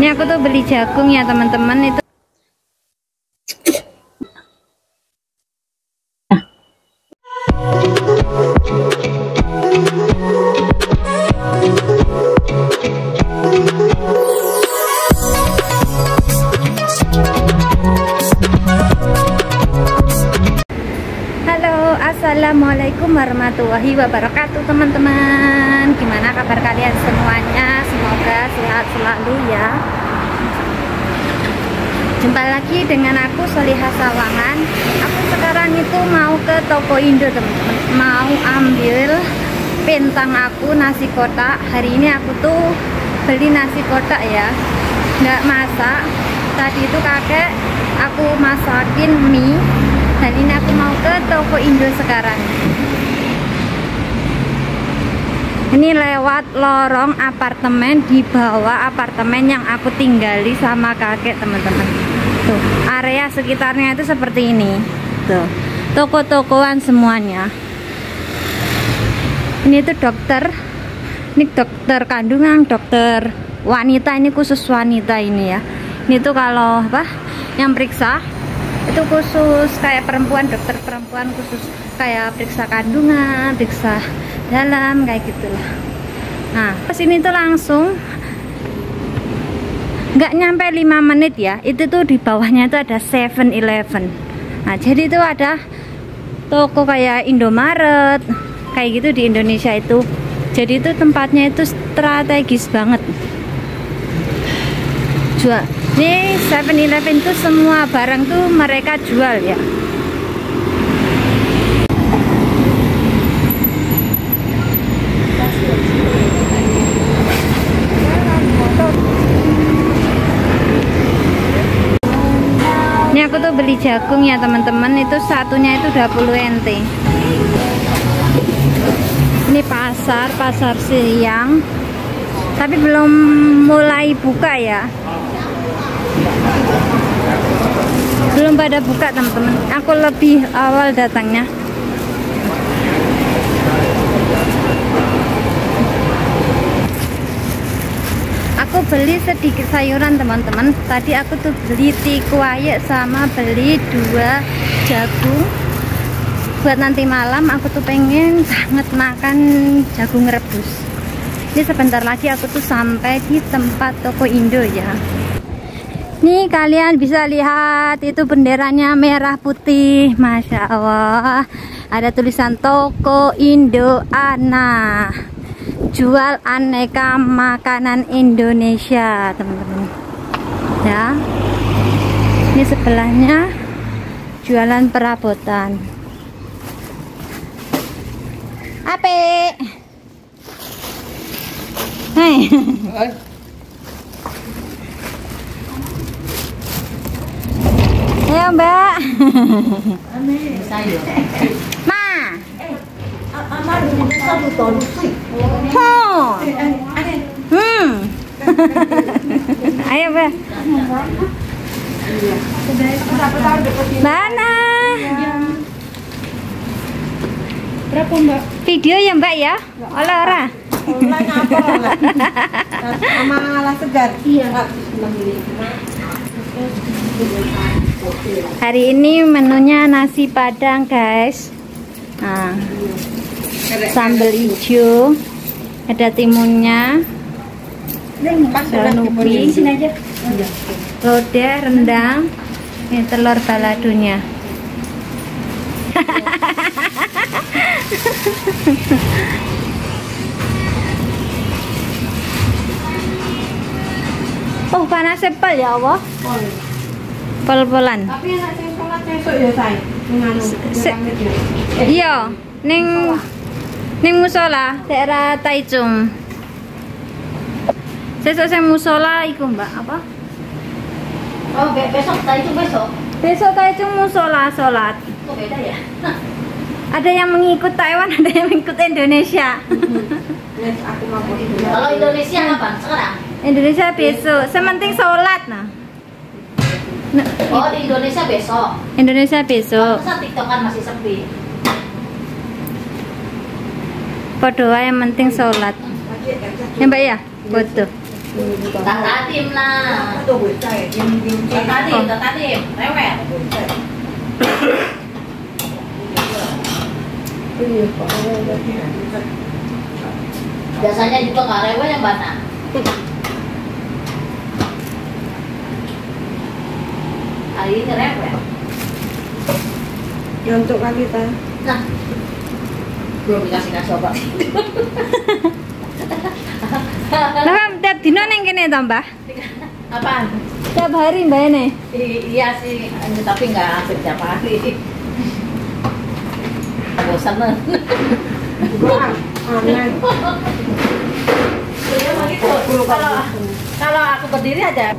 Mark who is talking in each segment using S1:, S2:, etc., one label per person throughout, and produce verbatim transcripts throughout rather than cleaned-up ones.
S1: Ini aku tuh beli jagung ya teman-teman, itu Assalamualaikum warahmatullahi wabarakatuh teman-teman. Gimana kabar kalian semuanya? Semoga sehat selalu ya. Jumpa lagi dengan aku Soliha Sawangan. Aku sekarang itu mau ke toko Indo teman-teman, mau ambil pentang aku nasi kotak. Hari ini aku tuh beli nasi kotak ya, nggak masak. Tadi itu kakek aku masakin mie. Dan ini aku mau ke toko Indo sekarang. Ini lewat lorong apartemen di bawah apartemen yang aku tinggali sama kakek teman-teman. Tuh, area sekitarnya itu seperti ini. Tuh, toko-tokoan semuanya. Ini tuh dokter. Ini dokter kandungan, dokter wanita, ini khusus wanita ini ya. Ini tuh kalau apa? Yang periksa itu khusus kayak perempuan, dokter perempuan khusus kayak periksa kandungan, periksa dalam kayak gitulah. Nah, pas ini tuh langsung nggak nyampe lima menit ya, itu tuh di bawahnya itu ada seven eleven. Nah, jadi itu ada toko kayak Indomaret kayak gitu di Indonesia itu. Jadi itu tempatnya itu strategis banget. Jual. Ini seven eleven itu semua barang tuh mereka jual ya. Ini aku tuh beli jagung ya teman-teman, itu satunya itu dua puluh yen. Ini pasar, pasar siang. Tapi belum mulai buka ya. Belum pada buka teman-teman, aku lebih awal datangnya. Aku beli sedikit sayuran teman-teman. Tadi aku tuh beli tikwaye sama beli dua jagung. Buat nanti malam aku tuh pengen banget makan jagung rebus. Ini sebentar lagi aku tuh sampai di tempat toko Indo ya. Nih kalian bisa lihat itu benderanya merah putih, masya Allah. Ada tulisan toko Indo Ana, jual aneka makanan Indonesia teman-teman. Ya, ini sebelahnya jualan perabotan. Ape? Hai. Ayo Mbak. Ma. Oh. Hmm. Ayo Mbak. Mana? Berapa Mbak? Video ya Mbak ya? Olah ora.
S2: Sama ala segar. Iya.
S1: Hari ini menunya nasi padang guys. Nah, sambal hijau, ada timunnya, nubi, lodeh, rendang, ini telur baladonya. Oh panas sepel ya Allah. Pol-polan.
S2: Tapi enak sing salat sesuk ya, Say.
S1: Iya, ning ning musola daerah Taichung. Sesuk sing musola iku, Mbak, apa?
S2: Oh, besok Taichung besok.
S1: Besok Taichung musola salat.
S2: Kok beda ya?
S1: Ada yang mengikut Taiwan, ada yang mengikut Indonesia.
S2: Aku mau Indonesia. Kalau Indonesia kapan? Sekarang?
S1: Indonesia besok, sementing sholat nah.
S2: Oh di Indonesia besok.
S1: Indonesia besok.
S2: Masa TikTok kan masih sepi.
S1: Berdoa yang penting sholat. Ya Mbak ya, betul.
S2: Tata tim lah. Tata tim, tata tim, rewel. Biasanya juga nggak rewel yang mana? Hari ini rewel.
S3: Untuk kaki kita.
S2: Nah, belum dikasih kasih obat.
S1: Lah tiap dino neng kene to, Mbah?
S2: Apaan?
S1: Tiap hari Mbah ini.
S2: Iya sih, tapi nggak hampir tiap hari. Bosan men.
S3: Aneh.
S2: Kalau kalau aku berdiri aja.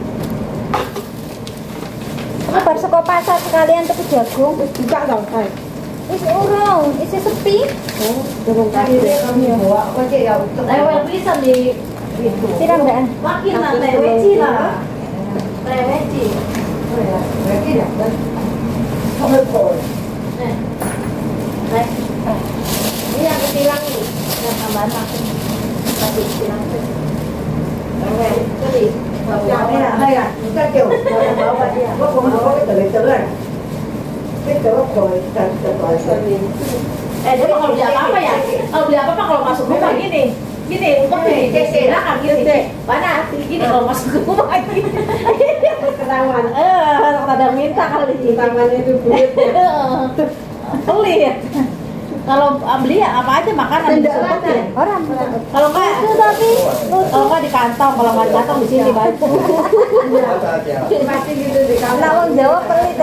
S1: Aku baru saka pasar sekalian tuku jagung.
S3: Buka dong, Kai.
S1: Wis urung, isi sepi.
S3: Oh, dorong kaki kami bawa aja ya untuk.
S2: Rewel bisa di itu.
S1: Siram enggak?
S2: Makin lah leweci lah. Leweci.
S3: Oh ya, berarti ya kan. Sampai kok.
S2: Eh. Eh. Ini yang ketilang nih. Yang tambahan aku. Tadi ketilang tuh. Rewel. Jadi.
S3: Ya, ya, ya. Kita kêu, bawa dia. Gua mau bawa ke teler-teler. Kita kok dan terus.
S2: Eh, dia kalau beli apa-apa ya? Kalau beli apa-apa kalau masuk rumah gini. Gini, kok gini, silakan gini. Mana? Gini kalau masuk rumah gini.
S3: Ketahuan.
S2: Eh, kadang minta kali.
S3: Tangannya itu kulitnya.
S2: Pelit. Kalau beli ya apa aja makanan disumpetin.
S1: Orang.
S2: Kalau enggak
S1: Itu tapi
S2: kalau enggak di kantong, kalau enggak di kantong di sini kan.
S3: Pasti gitu di kamar.
S1: lah wong Jawa pelit.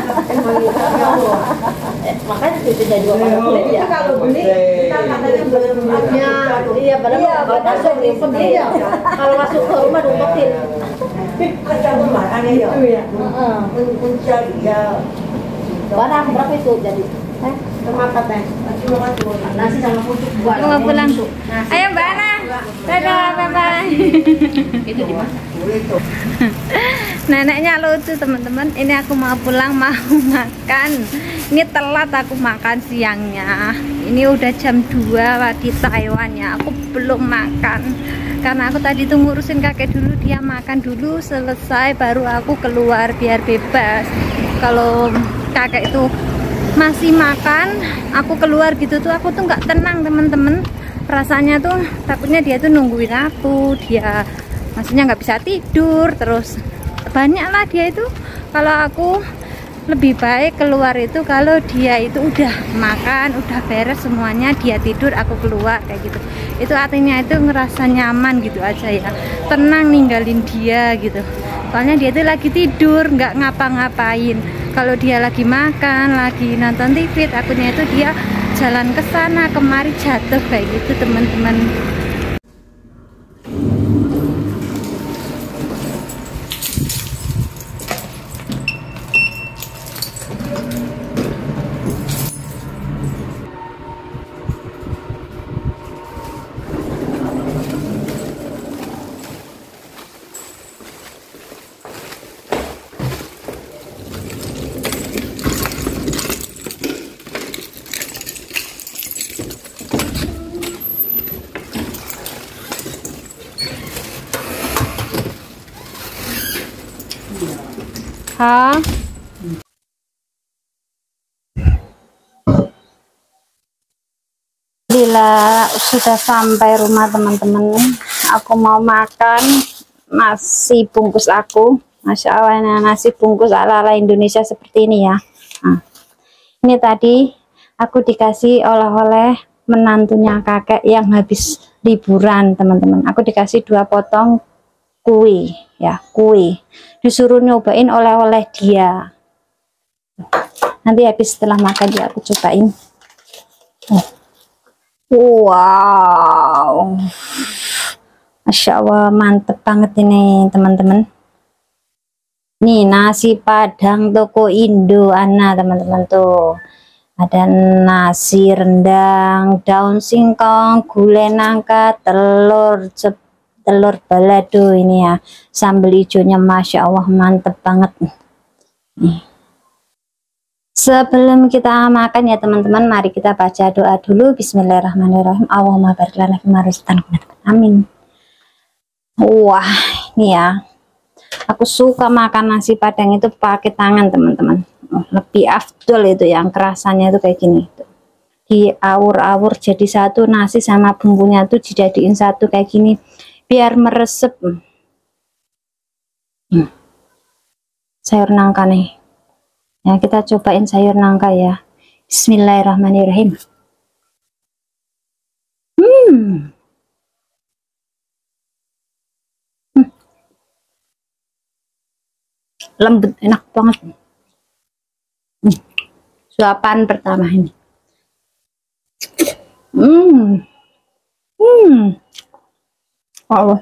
S2: Eh, makanya cucunya juga pada pelit ya.
S3: Kalau beli, kita katanya belum
S2: Ya, iya padahal
S1: Iya,
S2: padahal
S1: padahal
S2: sudah diumpetin.
S3: Iya.
S2: Kalau masuk ke rumah diumpetin.
S3: Kerja rumah aneh ya.
S2: Heeh.
S3: Mencari ya.
S2: Barang berapa itu jadi?
S1: Eh,
S3: Kemakan teh. Masih mau masuk.
S2: Nasi sama pucuk buat.
S1: mau pulang. Ayo Mbak Ana. Dadah, bye-bye.
S2: Itu di mana?
S1: Neneknya lucu teman-teman. Ini aku mau pulang mau makan. Ini telat aku makan siangnya. Ini udah jam dua di Taiwan ya. Aku belum makan karena aku tadi tuh ngurusin kakek dulu. Dia makan dulu selesai baru aku keluar biar bebas. Kalau kakek itu masih makan, aku keluar gitu tuh aku tuh nggak tenang teman-teman. Rasanya tuh takutnya dia tuh nungguin aku, dia maksudnya nggak bisa tidur terus banyak lah dia itu. Kalau aku lebih baik keluar itu kalau dia itu udah makan, udah beres semuanya, dia tidur aku keluar kayak gitu. Itu artinya itu ngerasa nyaman gitu aja ya, tenang ninggalin dia gitu. Soalnya dia tuh lagi tidur nggak ngapa-ngapain. Kalau dia lagi makan, lagi nonton T V, takutnya itu dia jalan ke sana kemari jatuh kayak gitu teman-teman. Hah? Bila sudah sampai rumah teman-teman, aku mau makan nasi bungkus aku. Masya Allah, nasi bungkus ala-ala Indonesia seperti ini ya. Nah, ini tadi aku dikasih oleh-oleh menantunya kakek yang habis liburan teman-teman. Aku dikasih dua potong kue ya, kue disuruh nyobain oleh-oleh dia. Nanti habis setelah makan ya aku cobain. Wow, Masya Allah, mantep banget ini teman-teman. Nih nasi padang toko Indo Ana teman-teman tuh. Ada nasi rendang, daun singkong, gulai nangka, telur cep telur balado ini ya, sambal hijaunya Masya Allah mantep banget nih. Sebelum kita makan ya teman-teman, mari kita baca doa dulu. Bismillahirrahmanirrahim. Allahumma barik lana fima razaqtana. Amin. Wah, ini ya. Aku suka makan nasi padang itu pakai tangan, teman-teman. Oh, lebih afdol itu yang kerasanya itu kayak gini. Diawur-awur jadi satu, nasi sama bumbunya tuh dijadiin satu kayak gini biar meresep. Hmm. Sayur nangka nih. Ya, kita cobain sayur nangka ya. Bismillahirrahmanirrahim. Hmm. Hmm. Lembut, enak banget. Hmm. Suapan pertama ini. Hmm. Hmm. Oh.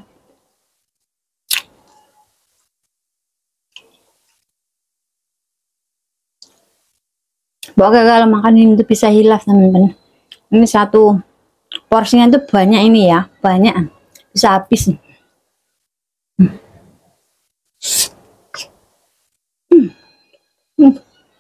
S1: Pokoknya kalau makan ini tuh bisa hilaf, teman-teman. Ini satu porsinya tuh banyak ini ya, banyak, bisa habis. Hmm. Hmm.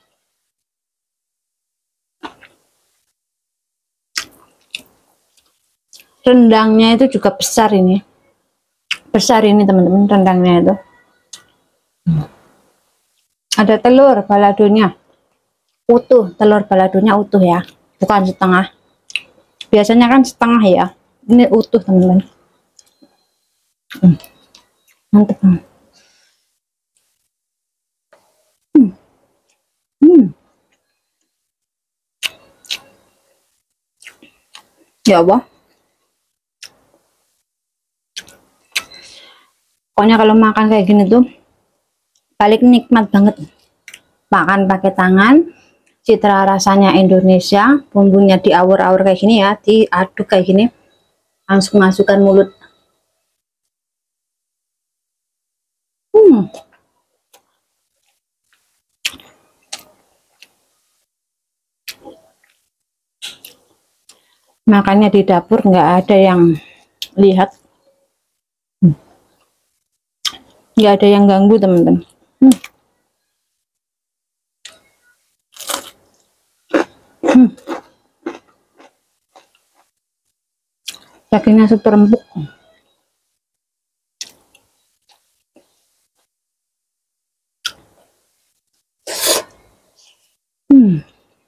S1: Rendangnya itu juga besar ini, besar ini teman-teman, rendangnya itu. Hmm. Ada telur baladonya, utuh, telur baladonya utuh ya, bukan setengah. Biasanya kan setengah ya, ini utuh teman-teman. Hmm. Mantap. Hmm. Hmm. Ya Allah, pokoknya kalau makan kayak gini tuh balik nikmat banget. Makan pakai tangan, citra rasanya Indonesia, bumbunya diawur-awur kayak gini ya, diaduk kayak gini, langsung masukkan mulut. Hmm. Makannya di dapur nggak ada yang lihat, nggak ada yang ganggu teman-teman. Hmm. Hmm. Dagingnya super empuk. Hmm.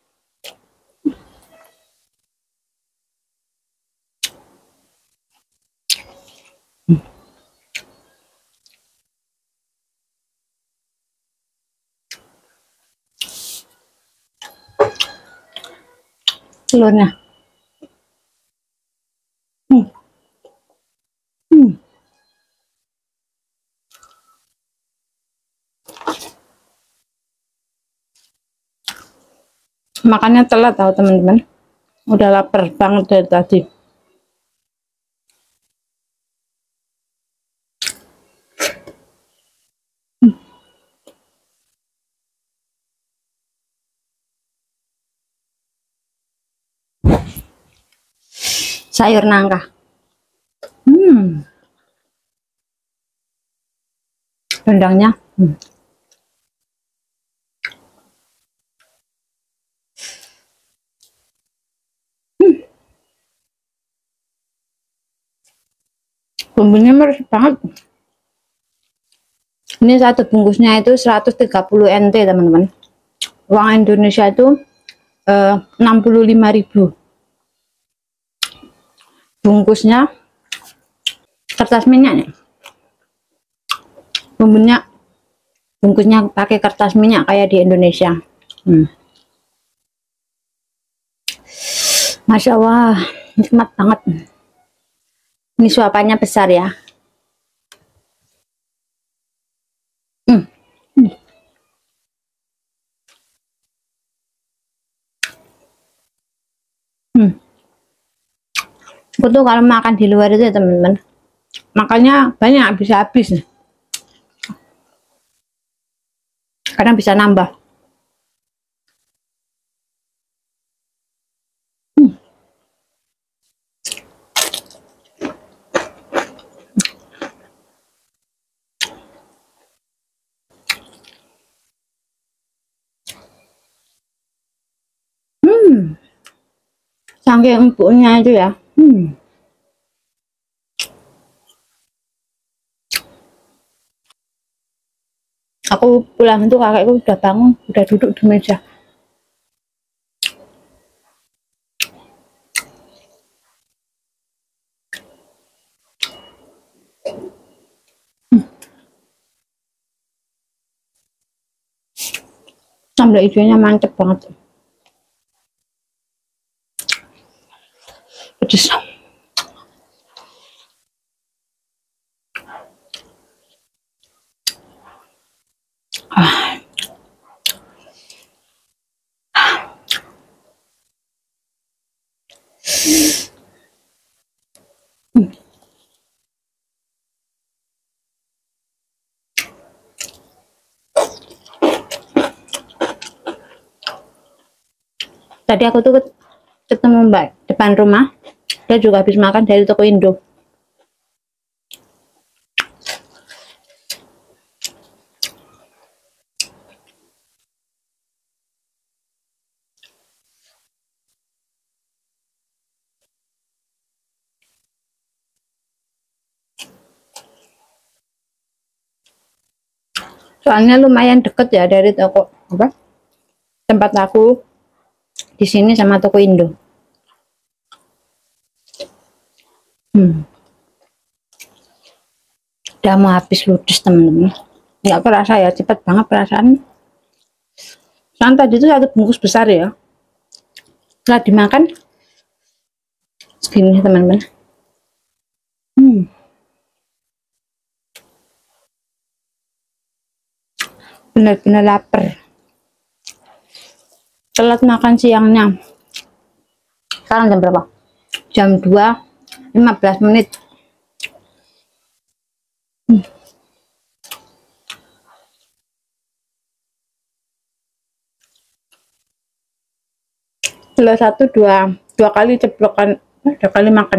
S1: Hmm. Telurnya. Hmm. Hmm. Makannya telat tahu teman-teman, udah lapar banget dari tadi. Hmm. Sayur nangka. Hmm. Rendangnya. Hmm. Hmm. Bumbunya meresap banget. Ini satu bungkusnya itu seratus tiga puluh N T teman-teman. Uang Indonesia itu eh, enam puluh lima ribu. Bungkusnya kertas minyak nih. Bumbunya bungkusnya pakai kertas minyak kayak di Indonesia. Hmm. Masya Allah, nikmat banget. Ini suapannya besar ya. Hmm. Hmm. Hmm. Aku tuh kalau makan di luar itu ya teman-teman, makannya banyak, bisa habis. Kadang bisa nambah. Hmm. Hmm. Saking empuknya itu ya. Hmm. Aku pulang itu kakekku udah bangun, udah duduk di meja. Hmm. Sambal hijaunya mantep banget, pedes. Ah. Hmm. Tadi aku tuh ketemu Mbak depan rumah, dia juga habis makan dari toko Indo. Soalnya lumayan deket ya dari toko apa tempat aku di sini sama toko Indo. Hmm. Udah mau habis ludes temen-temen, nggak kerasa ya, cepet banget perasaan. Soalnya tadi itu satu bungkus besar ya, setelah dimakan segini teman-teman. Hmm. Benar-benar lapar. Telat makan siangnya. Sekarang jam berapa? Jam dua lima belas menit. Hmm. Setelah satu dua dua kali ceplokan, dua kali makan.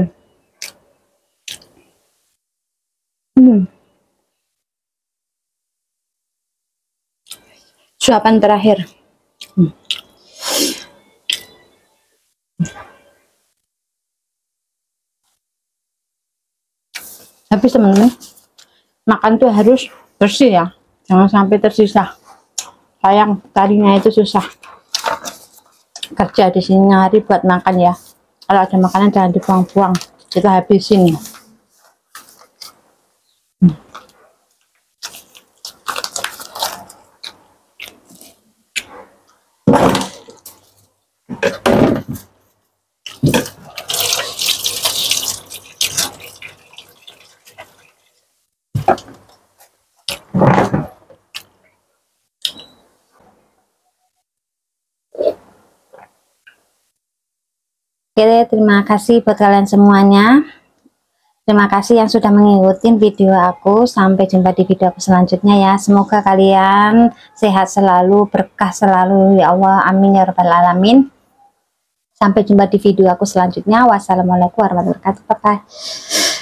S1: Hmm. Suapan terakhir. Hmm. Habis teman-teman, makan tuh harus bersih ya, jangan sampai tersisa. Sayang tadinya itu susah. Kerja di sini hari buat makan ya. Kalau ada makanan jangan dibuang-buang, kita habisin ya. Hmm. Oke, terima kasih buat kalian semuanya. Terima kasih yang sudah mengikuti video aku. Sampai jumpa di video aku selanjutnya ya. Semoga kalian sehat selalu, berkah selalu ya Allah, amin ya rabbal alamin. Sampai jumpa di video aku selanjutnya. Wassalamualaikum warahmatullahi wabarakatuh. Bye bye.